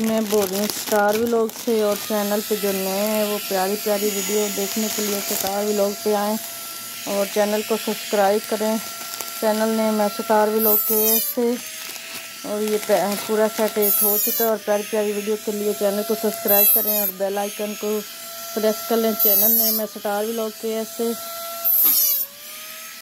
मैं बोल रही हूँ स्टार व्लॉग से, और चैनल पे जो नए हैं वो प्यारी प्यारी वीडियो देखने के लिए स्टार व्लॉग पे आएँ और चैनल को सब्सक्राइब करें। चैनल नेम है स्टार व्लॉग से, और ये पूरा सेट एक हो चुका है। और प्यारी प्यारी वीडियो के लिए चैनल को सब्सक्राइब करें और बेल आइकन को प्रेस कर लें। चैनल नेम है स्टार व्लॉग से।